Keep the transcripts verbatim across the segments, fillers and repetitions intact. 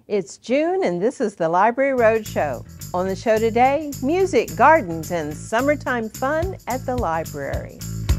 It's June and this is the Library Roadshow. On the show today, music, gardens, and summertime fun at the library.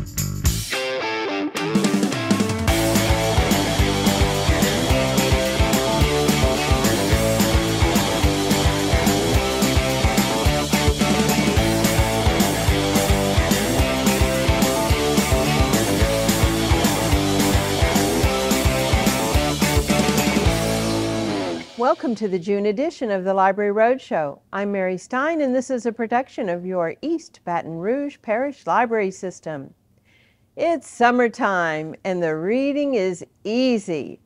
Welcome to the June edition of the Library Roadshow. I'm Mary Stein, and this is a production of your East Baton Rouge Parish Library System. It's summertime, and the reading is easy,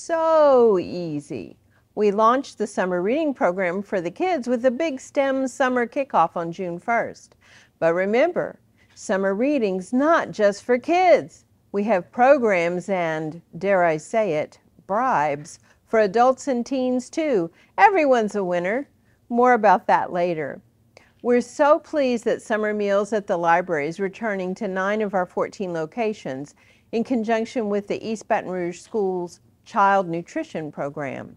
so easy. We launched the summer reading program for the kids with a big STEM summer kickoff on June first. But remember, summer reading's not just for kids. We have programs and, dare I say it, bribes for adults and teens too. Everyone's a winner. More about that later. We're so pleased that Summer Meals at the Library is returning to nine of our fourteen locations in conjunction with the East Baton Rouge Schools Child Nutrition Program.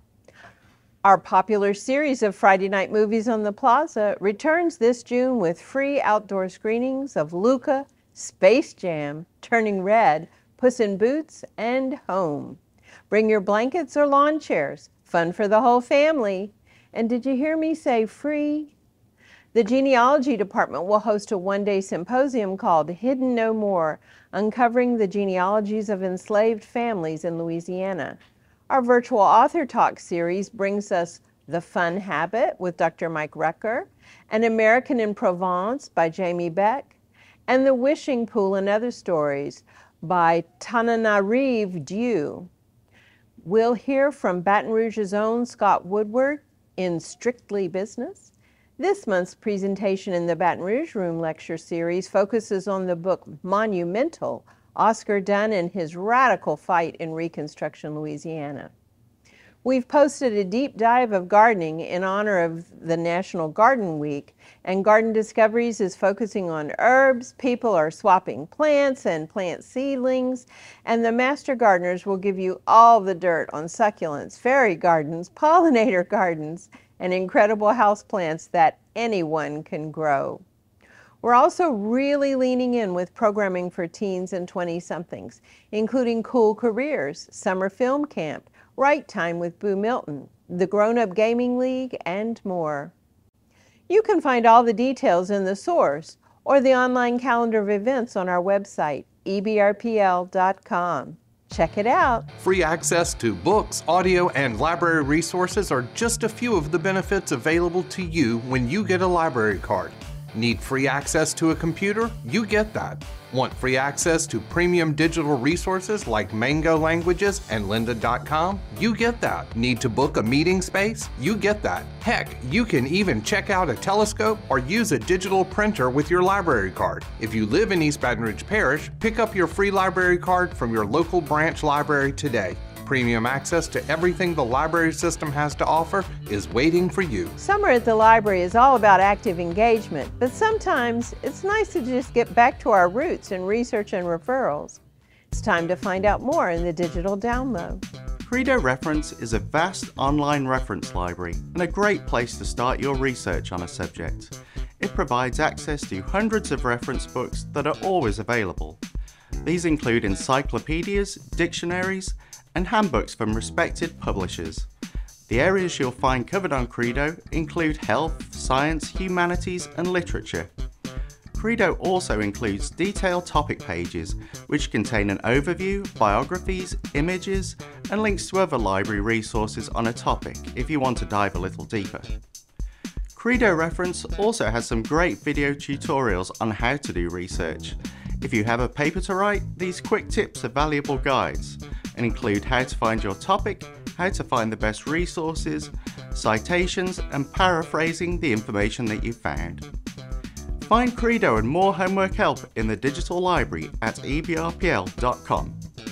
Our popular series of Friday night movies on the Plaza returns this June with free outdoor screenings of Luca, Space Jam, Turning Red, Puss in Boots, and Home. Bring your blankets or lawn chairs. Fun for the whole family. And did you hear me say free? The genealogy department will host a one-day symposium called Hidden No More, uncovering the genealogies of enslaved families in Louisiana. Our virtual author talk series brings us The Fun Habit with Doctor Mike Rucker, An American in Provence by Jamie Beck, and The Wishing Pool and Other Stories by Tananarive Dew. We'll hear from Baton Rouge's own Scott Woodward in Strictly Business. This month's presentation in the Baton Rouge Room lecture series focuses on the book Monumental, Oscar Dunn and his radical fight in Reconstruction, Louisiana. We've posted a deep dive of gardening in honor of the National Garden Week, and Garden Discoveries is focusing on herbs. People are swapping plants and plant seedlings, and the master gardeners will give you all the dirt on succulents, fairy gardens, pollinator gardens, and incredible houseplants that anyone can grow. We're also really leaning in with programming for teens and twenty-somethings, including Cool Careers, Summer Film Camp, Right Time with Boo Milton, the Grown Up Gaming League, and more. You can find all the details in the source or the online calendar of events on our website, E B R P L dot com. Check it out. Free access to books, audio, and library resources are just a few of the benefits available to you when you get a library card. Need free access to a computer? You get that. Want free access to premium digital resources like Mango Languages and lynda dot com? You get that. Need to book a meeting space? You get that. Heck, you can even check out a telescope or use a digital printer with your library card. If you live in East Baton Rouge Parish, pick up your free library card from your local branch library today. Premium access to everything the library system has to offer is waiting for you. Summer at the library is all about active engagement, but sometimes it's nice to just get back to our roots in research and referrals. It's time to find out more in the digital download. Credo Reference is a vast online reference library and a great place to start your research on a subject. It provides access to hundreds of reference books that are always available. These include encyclopedias, dictionaries, and handbooks from respected publishers. The areas you'll find covered on Credo include health, science, humanities, and literature. Credo also includes detailed topic pages, which contain an overview, biographies, images, and links to other library resources on a topic if you want to dive a little deeper. Credo Reference also has some great video tutorials on how to do research. If you have a paper to write, these quick tips are valuable guides and include how to find your topic, how to find the best resources, citations, and paraphrasing the information that you found. Find Credo and more homework help in the digital library at E B R P L dot com.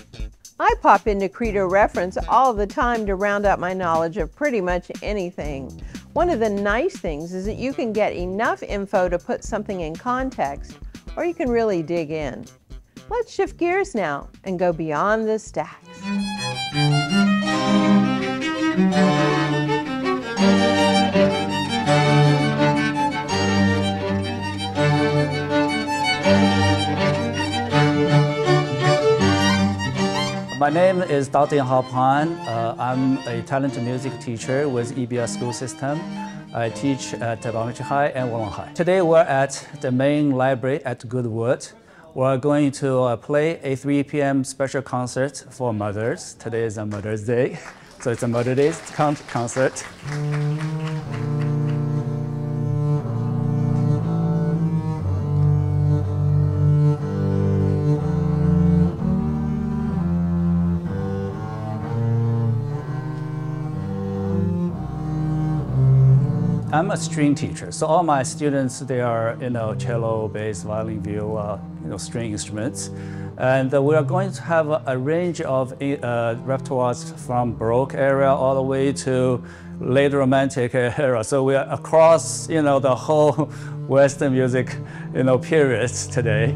I pop into Credo Reference all the time to round up my knowledge of pretty much anything. One of the nice things is that you can get enough info to put something in context, or you can really dig in. Let's shift gears now and go beyond the stacks. My name is Doctor Hao Pan. Uh, I'm a talented music teacher with E B R Schools System. I teach at Baton High and Wallon High. Today we're at the main library at Goodwood. We're going to uh, play a three p m special concert for mothers. Today is a Mother's Day, so it's a Mother's Day con concert. I'm a string teacher, so all my students, they are, you know, cello, bass, violin, viola, you know, string instruments. And uh, we are going to have a, a range of uh, repertoires from Baroque era all the way to late Romantic era. So we are across, you know, the whole Western music, you know, periods today.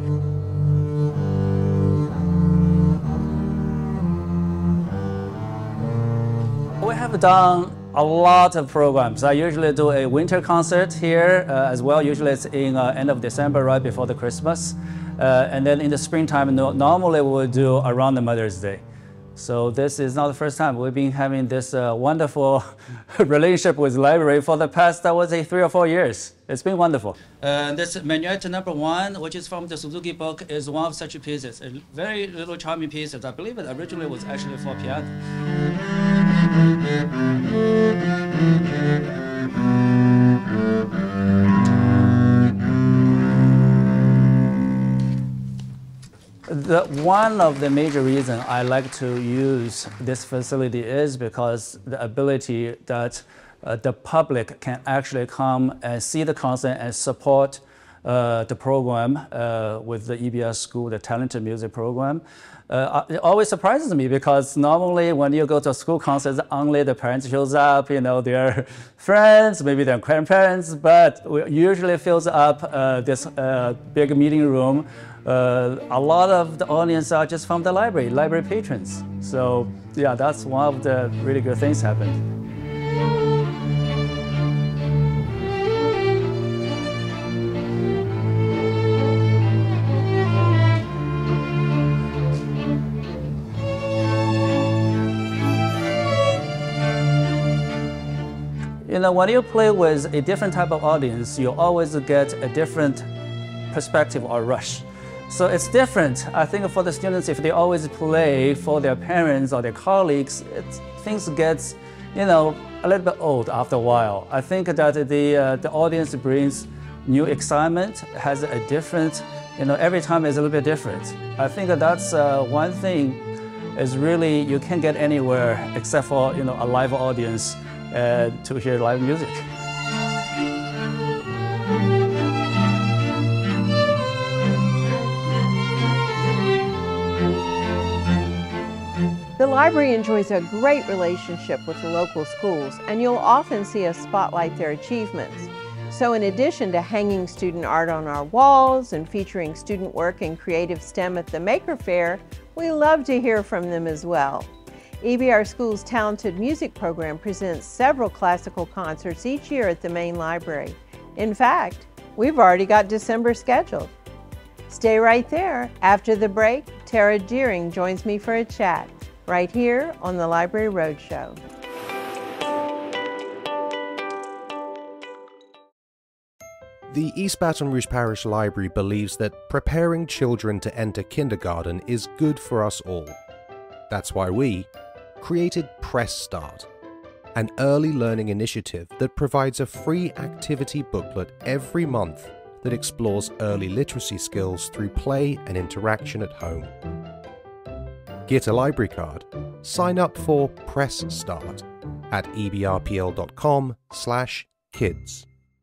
We have done a lot of programs. I usually do a winter concert here uh, as well. Usually it's in uh, end of December, right before the Christmas. Uh, and then in the springtime, no, normally we would do around the Mother's Day. So this is not the first time. We've been having this uh, wonderful relationship with the library for the past, I would say, three or four years. It's been wonderful. Uh, this Minuet number one, which is from the Suzuki book, is one of such pieces. A very little charming piece. I believe it originally was actually for piano. The, one of the major reasons I like to use this facility is because the ability that uh, the public can actually come and see the concert and support uh, the program uh, with the E B R School, the Talented Music program. Uh, it always surprises me because normally when you go to a school concert, only the parents shows up, you know, their friends, maybe their grandparents, but we usually fills up uh, this uh, big meeting room. Uh, a lot of the audience are just from the library, library patrons. So yeah, that's one of the really good things happened. You know, when you play with a different type of audience, you always get a different perspective or rush. So it's different. I think for the students, if they always play for their parents or their colleagues, it, things get, you know, a little bit old after a while. I think that the, uh, the audience brings new excitement, has a different, you know, every time is a little bit different. I think that that's uh, one thing is really you can't get anywhere except for, you know, a live audience uh, to hear live music. The library enjoys a great relationship with the local schools, and you'll often see us spotlight their achievements. So in addition to hanging student art on our walls and featuring student work in creative STEM at the Maker Fair, we love to hear from them as well. E B R Schools Talented Music program presents several classical concerts each year at the main library. In fact, we've already got December scheduled. Stay right there. After the break, Tara Deering joins me for a chat, right here on the Library Roadshow. The East Baton Rouge Parish Library believes that preparing children to enter kindergarten is good for us all. That's why we created Press Start, an early learning initiative that provides a free activity booklet every month that explores early literacy skills through play and interaction at home. Get a library card. Sign up for Press Start at e b r p l dot com slash kids.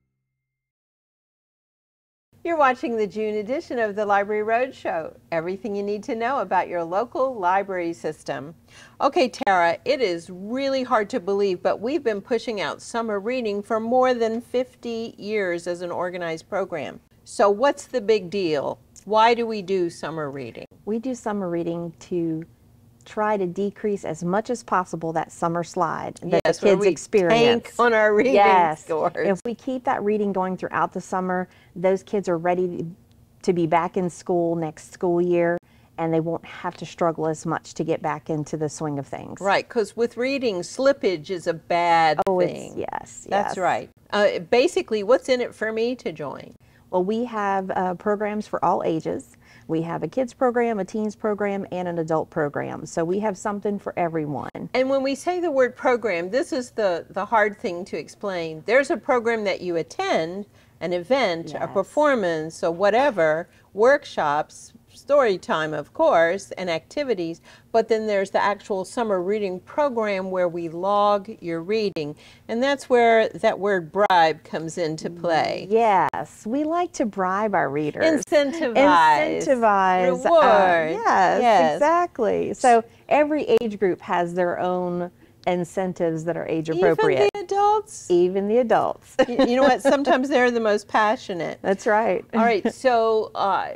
You're watching the June edition of the Library Roadshow. Everything you need to know about your local library system. Okay, Tara, it is really hard to believe, but we've been pushing out summer reading for more than fifty years as an organized program. So what's the big deal? Why do we do summer reading? We do summer reading to try to decrease as much as possible that summer slide that yes, the kids we experience. Tank on our reading yes. scores. If we keep that reading going throughout the summer, those kids are ready to be back in school next school year, and they won't have to struggle as much to get back into the swing of things. Right, because with reading, slippage is a bad oh, thing. It's, yes, That's yes. right. Uh, basically, what's in it for me to join? Well, we have uh, programs for all ages. We have a kids program, a teens program, and an adult program. So we have something for everyone. And when we say the word program, this is the, the hard thing to explain. There's a program that you attend, an event, Yes. a performance, or whatever, workshops, story time, of course, and activities, but then there's the actual summer reading program where we log your reading. And that's where that word bribe comes into play. Yes, we like to bribe our readers. Incentivize. Incentivize. Reward. Uh, yes, Yes. exactly. So every age group has their own incentives that are age appropriate. Even the adults? Even the adults. You you know what? Sometimes they're the most passionate. That's right. All right, so uh,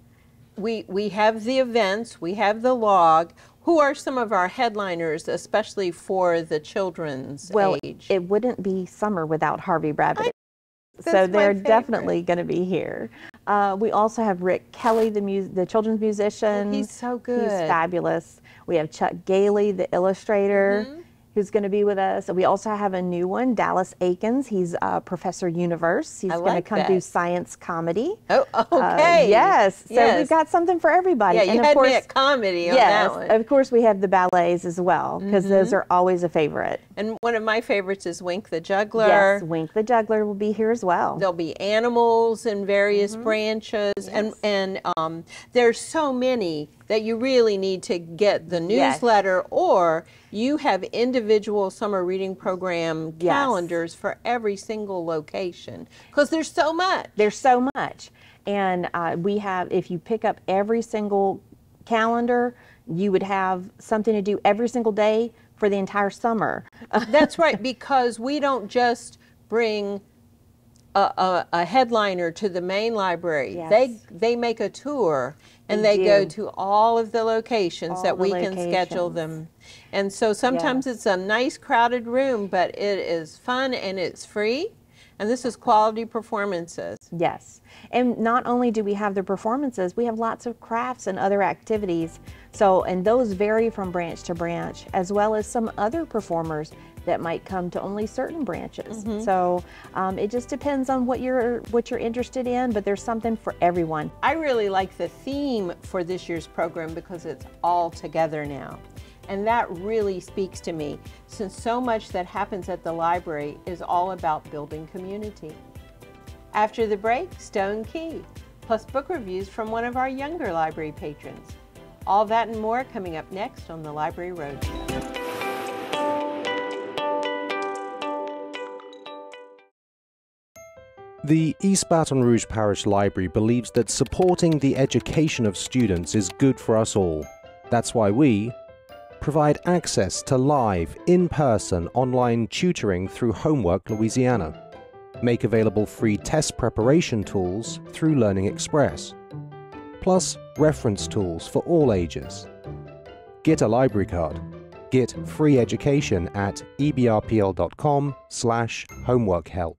we, we have the events, we have the log. Who are some of our headliners, especially for the children's Well, age? it wouldn't be summer without Harvey Rabbit. So That's my they're favorite. definitely going to be here. Uh, we also have Rick Kelly, the, mu the children's musician. Oh, he's so good. He's fabulous. We have Chuck Gailey, the illustrator, Mm-hmm. who's going to be with us. We also have a new one, Dallas Aikens. He's uh, Professor Universe. He's I going like to come that. do science comedy. Oh, Uh, okay. yes. So Yes. we've got something for everybody. Yeah, you and of had course, me at comedy on yes, that one. of course we have the ballets as well, because Mm-hmm. those are always a favorite. And one of my favorites is Wink the Juggler. Yes, Wink the Juggler will be here as well. There'll be animals in various Mm-hmm. branches, and and um, there's so many that you really need to get the Yes. newsletter, or you have individual summer reading program Yes. calendars for every single location, because there's so much. There's so much. And uh, we have, if you pick up every single calendar, you would have something to do every single day for the entire summer. That's right, because we don't just bring a, a, a headliner to the main library. Yes. They they make a tour, and They they, go do. to all of the locations All that the we can schedule locations. them. And so sometimes Yes. it's a nice crowded room, but it is fun and it's free. And this is quality performances. Yes. And not only do we have the performances, we have lots of crafts and other activities. So, and those vary from branch to branch, as well as some other performers that might come to only certain branches. Mm-hmm. So um, it just depends on what you're what you're interested in, but there's something for everyone. I really like the theme for this year's program because it's all together now. And that really speaks to me, since so much that happens at the library is all about building community. After the break, Stone Keye, plus book reviews from one of our younger library patrons. All that and more coming up next on the Library Roadshow. The East Baton Rouge Parish Library believes that supporting the education of students is good for us all. That's why we provide access to live, in-person, online tutoring through Homework Louisiana, make available free test preparation tools through Learning Express, plus reference tools for all ages. Get a library card. Get free education at e b r p l dot com slash homework help.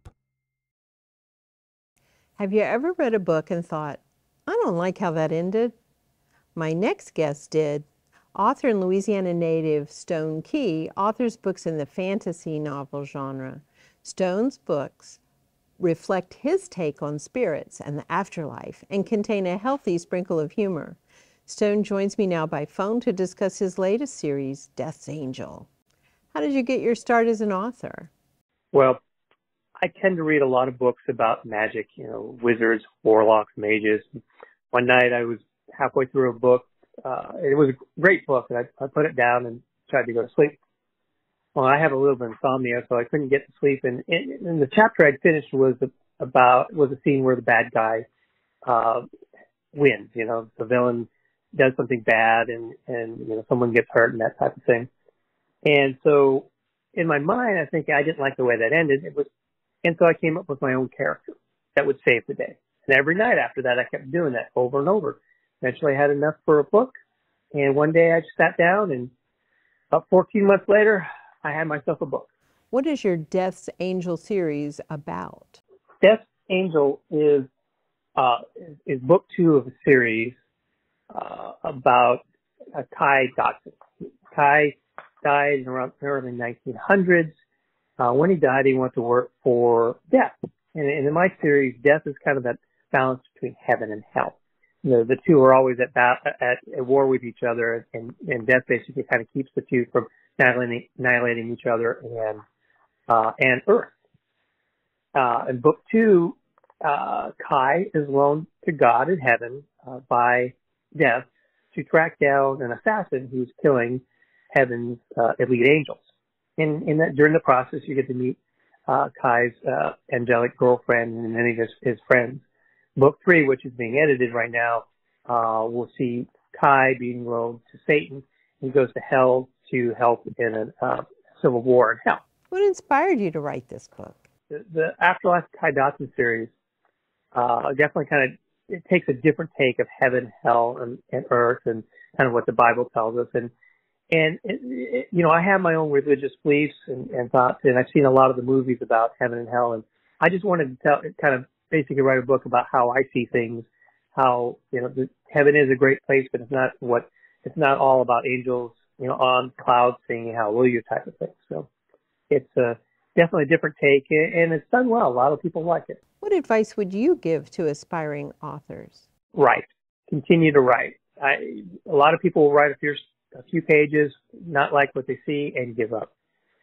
Have you ever read a book and thought, I don't like how that ended? My next guest did. Author and Louisiana native Stone Keye authors books in the fantasy novel genre. Stone's books reflect his take on spirits and the afterlife and contain a healthy sprinkle of humor. Stone joins me now by phone to discuss his latest series, Death's Angel. How did you get your start as an author? Well, I tend to read a lot of books about magic, you know, wizards, warlocks, mages. One night I was halfway through a book. Uh, it was a great book, and I, I put it down and tried to go to sleep. Well, I have a little bit of insomnia, so I couldn't get to sleep. And, and, and the chapter I'd finished was about was a scene where the bad guy uh, wins. You know, the villain does something bad, and and you know someone gets hurt and that type of thing. And so, in my mind, I think I didn't like the way that ended. It was, and so I came up with my own character that would save the day. And every night after that, I kept doing that over and over. Eventually, I had enough for a book, and one day I just sat down, and about fourteen months later, I had myself a book. What is your Death's Angel series about? Death's Angel is uh, is, is book two of a series uh, about uh, Keye Dotson. Keye died in around the early nineteen hundreds. Uh, when he died, he went to work for death. And, and in my series, death is kind of that balance between heaven and hell. You know, the two are always at, bat, at, at war with each other, and, and death basically kind of keeps the two from annihilating, annihilating each other and uh, and Earth. Uh, in book two, uh, Keye is loaned to God in heaven uh, by death to track down an assassin who's killing heaven's uh, elite angels. In, in that, during the process, you get to meet uh, Keye's uh, angelic girlfriend and many of his, his friends. Book three, which is being edited right now, uh, we'll see Keye being loaned to Satan. He goes to hell to help in a uh, civil war in hell. What inspired you to write this book? The, the Afterlife Keye Dotson series uh, definitely kind of it takes a different take of heaven, hell, and, and earth, and kind of what the Bible tells us. And and it, it, you know, I have my own religious beliefs and, and thoughts, and I've seen a lot of the movies about heaven and hell, and I just wanted to tell, kind of basically write a book about how I see things. How you know, the, heaven is a great place, but it's not what it's not all about angels, you know, on clouds singing hallelujah type of thing. So it's a definitely a different take, and it's done well. A lot of people like it. What advice would you give to aspiring authors? Write. Continue to write. I, a lot of people will write a few, a few pages, not like what they see, and give up.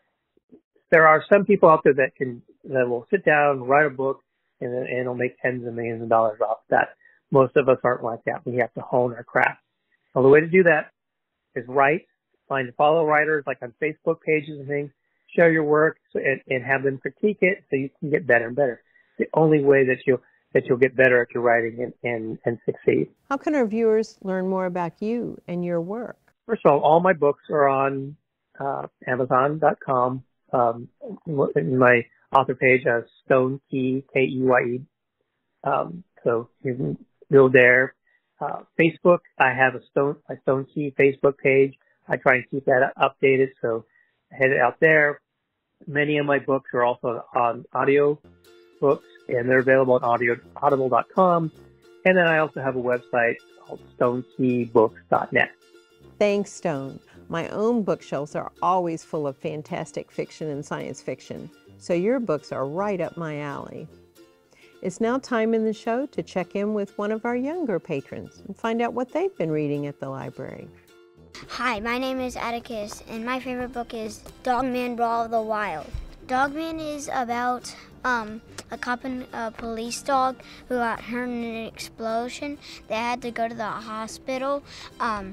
There are some people out there that can that will sit down, write a book, and, and it'll make tens of millions of dollars off that. Most of us aren't like that. We have to hone our craft. Well, the way to do that is write. Find follow writers like on Facebook pages and things. Share your work so, and, and have them critique it so you can get better and better. It's the only way that you'll that you'll get better at your writing and, and, and succeed. How can our viewers learn more about you and your work? First of all, all my books are on uh, Amazon dot com. Um, in my author page has Stone Keye, K E Y E. Um, so you can go there. Uh, Facebook, I have a Stone a Stone Keye Facebook page. I try and keep that updated, so head out there. Many of my books are also on audio books, and they're available on audio, audible dot com. And then I also have a website called stone key books dot net. Thanks, Stone. My own bookshelves are always full of fantastic fiction and science fiction, so your books are right up my alley. It's now time in the show to check in with one of our younger patrons and find out what they've been reading at the library. Hi, my name is Atticus, and my favorite book is Dogman Brawl of the Wild. Dogman is about um, a cop and a police dog who got hurt in an explosion. They had to go to the hospital. Um,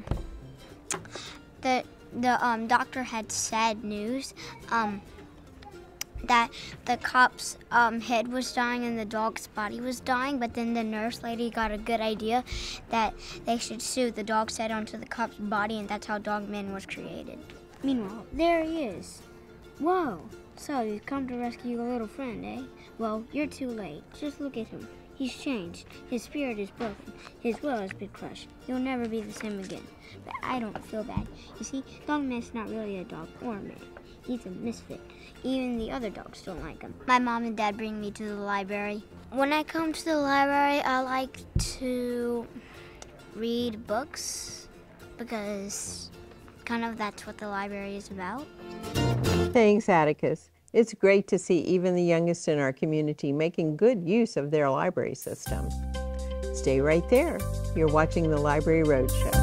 the the um, doctor had sad news um, that the cop's um, head was dying and the dog's body was dying, but then the nurse lady got a good idea that they should sew the dog's head onto the cop's body, and that's how Dogman was created. Meanwhile, there he is. Whoa, so you've come to rescue your little friend, eh? Well, you're too late. Just look at him. He's changed. His spirit is broken. His will has been crushed. He'll never be the same again. But I don't feel bad. You see, Dogman's not really a dog or a man. He's a misfit. Even the other dogs don't like him. My mom and dad bring me to the library. When I come to the library, I like to read books because kind of that's what the library is about. Thanks, Atticus. It's great to see even the youngest in our community making good use of their library system. Stay right there. You're watching the Library Roadshow.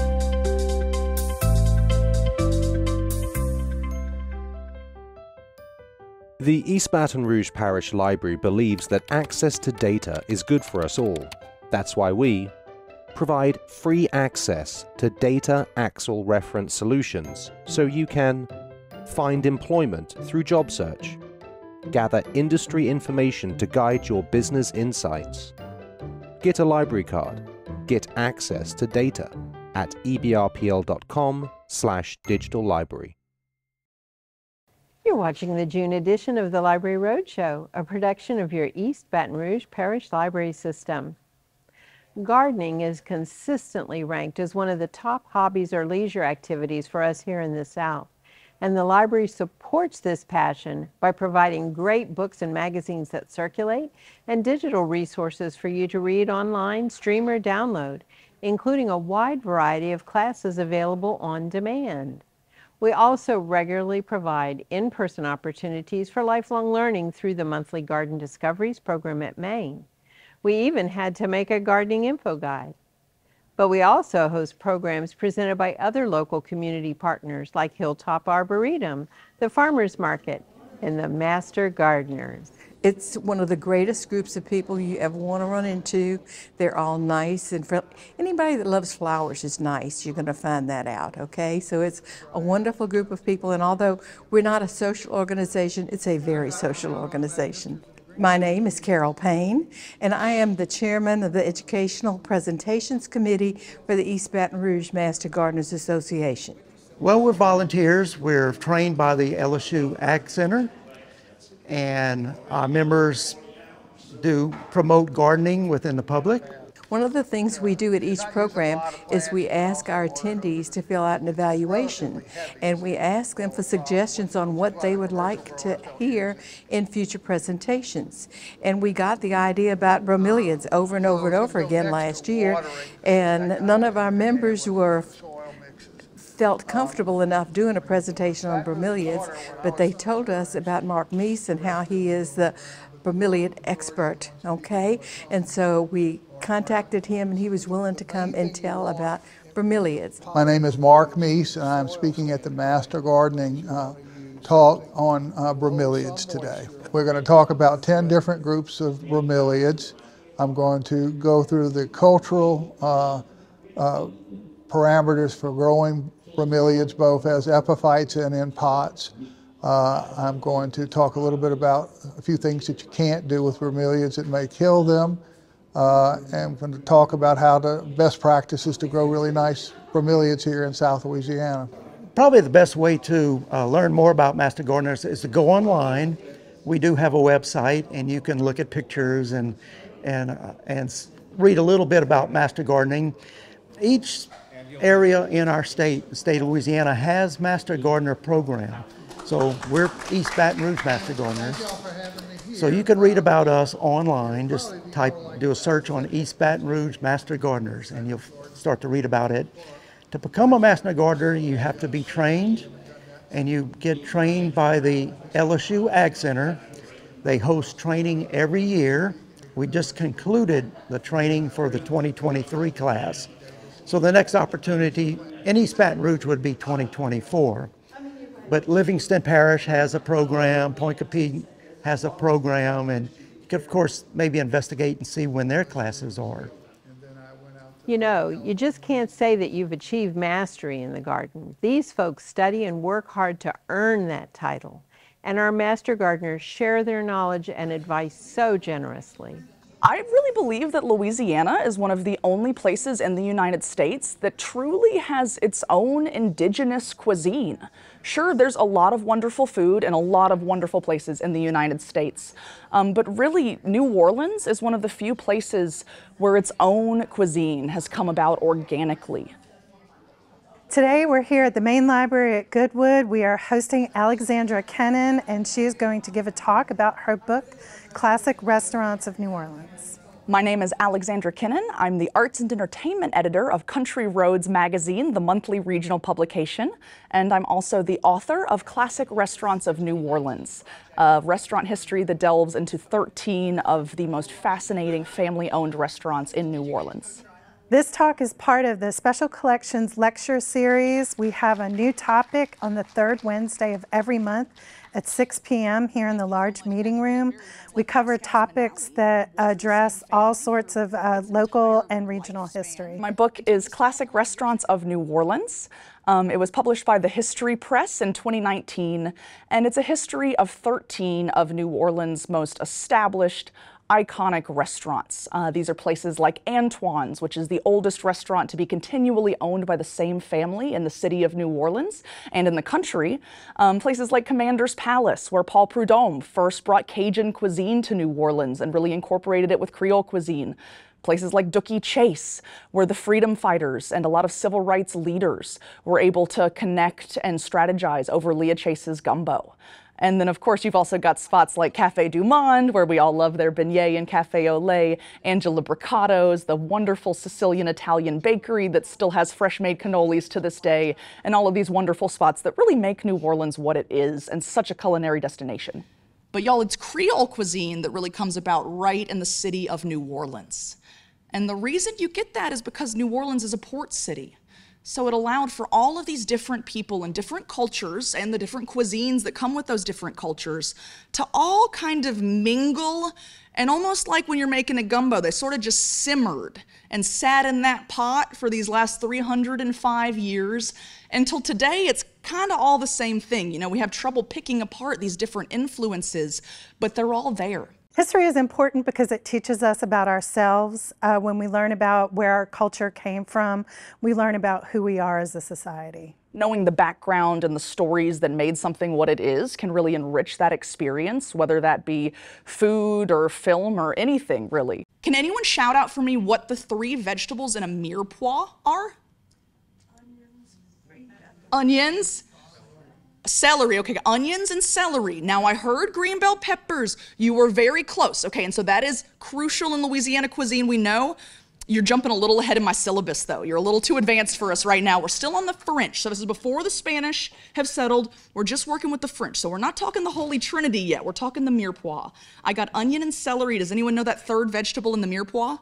The East Baton Rouge Parish Library believes that access to data is good for us all. That's why we provide free access to data axle reference solutions so you can find employment through job search, gather industry information to guide your business insights, get a library card, get access to data at e b r p l dot com slash digital library. You're watching the June edition of the Library Roadshow, a production of your East Baton Rouge Parish Library System. Gardening is consistently ranked as one of the top hobbies or leisure activities for us here in the South, and the library supports this passion by providing great books and magazines that circulate and digital resources for you to read online, stream, or download. including a wide variety of classes available on demand. We also regularly provide in-person opportunities for lifelong learning through the monthly Garden Discoveries program at Maine. We even had to make a gardening info guide. But we also host programs presented by other local community partners like Hilltop Arboretum, the Farmers Market, and the Master Gardeners. It's one of the greatest groups of people you ever want to run into. They're all nice and friendly. Anybody that loves flowers is nice. You're going to find that out, okay? So it's a wonderful group of people, and although we're not a social organization, it's a very social organization. My name is Carol Payne, and I am the chairman of the Educational Presentations Committee for the East Baton Rouge Master Gardeners Association. Well, we're volunteers. We're trained by the L S U Ag Center, and our members do promote gardening within the public. One of the things we do at each program is we ask our attendees to fill out an evaluation, and we ask them for suggestions on what they would like to hear in future presentations. And we got the idea about bromeliads over and over and over again last year, and none of our members were felt comfortable enough doing a presentation on bromeliads, but they told us about Mark Meese and how he is the bromeliad expert, okay? And so we contacted him, and he was willing to come and tell about bromeliads. My name is Mark Meese, and I'm speaking at the Master Gardening uh, talk on uh, bromeliads today. We're going to talk about ten different groups of bromeliads. I'm going to go through the cultural uh, uh, parameters for growing bromeliads, both as epiphytes and in pots. Uh, I'm going to talk a little bit about a few things that you can't do with bromeliads that may kill them. Uh, and I'm going to talk about how the best practices to grow really nice bromeliads here in South Louisiana. Probably the best way to uh, learn more about Master Gardeners is to go online. We do have a website, and you can look at pictures and, and, uh, and read a little bit about Master Gardening. Each area in our state, the state of Louisiana, has Master Gardener program. So we're East Baton Rouge Master Gardeners. So you can read about us online. Just type, do a search on East Baton Rouge Master Gardeners, and you'll start to read about it. To become a Master Gardener, you have to be trained, and you get trained by the L S U Ag Center. They host training every year. We just concluded the training for the twenty twenty-three class. So the next opportunity in East Baton Rouge would be twenty twenty-four. But Livingston Parish has a program, Point Capee has a program, and you can, of course, maybe investigate and see when their classes are. You know, you just can't say that you've achieved mastery in the garden. These folks study and work hard to earn that title, and our Master Gardeners share their knowledge and advice so generously. I really believe that Louisiana is one of the only places in the United States that truly has its own indigenous cuisine. Sure, there's a lot of wonderful food and a lot of wonderful places in the United States, um, but really New Orleans is one of the few places where its own cuisine has come about organically. Today we're here at the main library at Goodwood. We are hosting Alexandra Kennon, and she is going to give a talk about her book, Classic Restaurants of New Orleans. My name is Alexandra Kennon. I'm the Arts and Entertainment Editor of Country Roads Magazine, the monthly regional publication, and I'm also the author of Classic Restaurants of New Orleans, a restaurant history that delves into thirteen of the most fascinating family-owned restaurants in New Orleans. This talk is part of the Special Collections lecture series. We have a new topic on the third Wednesday of every month at six p m here in the large meeting room. We cover topics that address all sorts of uh, local and regional history. My book is Classic Restaurants of New Orleans. Um, it was published by the History Press in twenty nineteen, and it's a history of thirteen of New Orleans' most established, iconic restaurants. Uh, these are places like Antoine's, which is the oldest restaurant to be continually owned by the same family in the city of New Orleans and in the country. Um, places like Commander's Palace, where Paul Prudhomme first brought Cajun cuisine to New Orleans and really incorporated it with Creole cuisine. Places like Dookie Chase, where the freedom fighters and a lot of civil rights leaders were able to connect and strategize over Leah Chase's gumbo. And then, of course, you've also got spots like Cafe du Monde, where we all love their beignet and cafe au lait, Angela Bricato's, the wonderful Sicilian Italian bakery that still has fresh-made cannolis to this day, and all of these wonderful spots that really make New Orleans what it is and such a culinary destination. But y'all, it's Creole cuisine that really comes about right in the city of New Orleans. And the reason you get that is because New Orleans is a port city. So it allowed for all of these different people and different cultures and the different cuisines that come with those different cultures to all kind of mingle, and almost like when you're making a gumbo, they sort of just simmered and sat in that pot for these last three hundred five years until today. It's kind of all the same thing. You know, we have trouble picking apart these different influences, but they're all there. History is important because it teaches us about ourselves. Uh, when we learn about where our culture came from, we learn about who we are as a society. Knowing the background and the stories that made something what it is can really enrich that experience, whether that be food or film or anything, really. Can anyone shout out for me what the three vegetables in a mirepoix are? Onions. Onions. Celery, okay, onions and celery. Now I heard green bell peppers. You were very close, okay, and so that is crucial in Louisiana cuisine, we know. You're jumping a little ahead in my syllabus though. You're a little too advanced for us right now. We're still on the French, so this is before the Spanish have settled. We're just working with the French, so we're not talking the Holy Trinity yet. We're talking the mirepoix. I got onion and celery. Does anyone know that third vegetable in the mirepoix?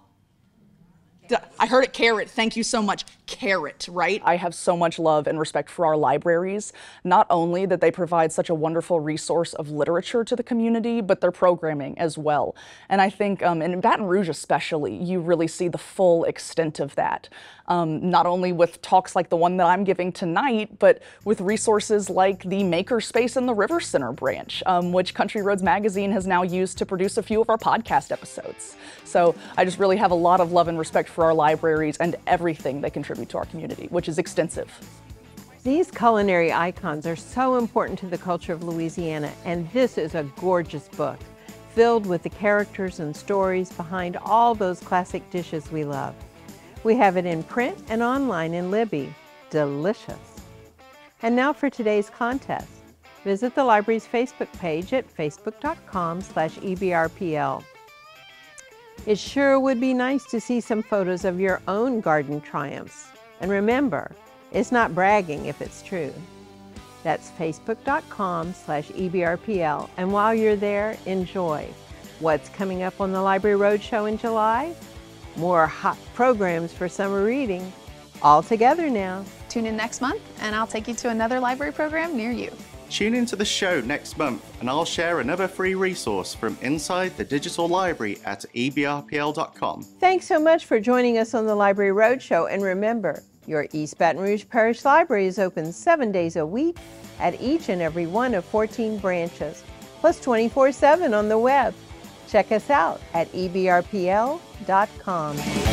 I heard it, carrot. Thank you so much. Carrot, right? I have so much love and respect for our libraries. Not only that they provide such a wonderful resource of literature to the community, but their programming as well. And I think um, in Baton Rouge especially, you really see the full extent of that. Um, not only with talks like the one that I'm giving tonight, but with resources like the Makerspace in the River Center branch, um, which Country Roads Magazine has now used to produce a few of our podcast episodes. So I just really have a lot of love and respect for our libraries and everything they contribute to our community, which is extensive. These culinary icons are so important to the culture of Louisiana, and this is a gorgeous book, filled with the characters and stories behind all those classic dishes we love. We have it in print and online in Libby. Delicious. And now for today's contest. Visit the library's Facebook page at facebook dot com slash E B R P L. It sure would be nice to see some photos of your own garden triumphs. And remember, it's not bragging if it's true. That's facebook dot com slash E B R P L. And while you're there, enjoy. What's coming up on the Library Roadshow in July? More hot programs for summer reading. All together now. Tune in next month and I'll take you to another library program near you. Tune into the show next month and I'll share another free resource from inside the digital library at E B R P L dot com. Thanks so much for joining us on the Library Roadshow, and remember, your East Baton Rouge Parish Library is open seven days a week at each and every one of fourteen branches, plus twenty-four seven on the web. Check us out at E B R P L dot com.